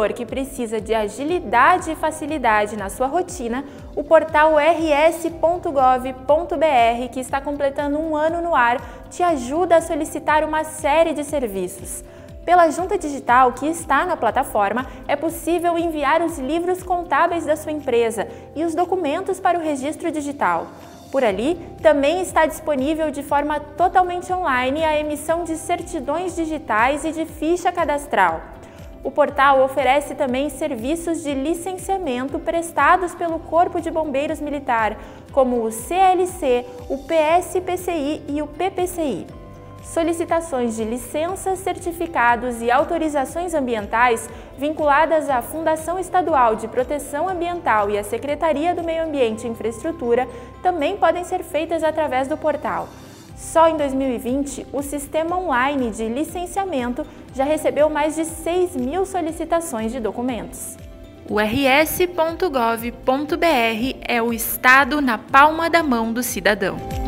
trabalhador que precisa de agilidade e facilidade na sua rotina, o portal rs.gov.br, que está completando um ano no ar, te ajuda a solicitar uma série de serviços. Pela junta digital que está na plataforma, é possível enviar os livros contábeis da sua empresa e os documentos para o registro digital. Por ali, também está disponível de forma totalmente online a emissão de certidões digitais e de ficha cadastral. O portal oferece também serviços de licenciamento prestados pelo Corpo de Bombeiros Militar, como o CLC, o PSPCI e o PPCI. Solicitações de licenças, certificados e autorizações ambientais vinculadas à Fundação Estadual de Proteção Ambiental e à Secretaria do Meio Ambiente e Infraestrutura também podem ser feitas através do portal. Só em 2020, o sistema online de licenciamento já recebeu mais de 6.000 solicitações de documentos. O rs.gov.br é o Estado na palma da mão do cidadão.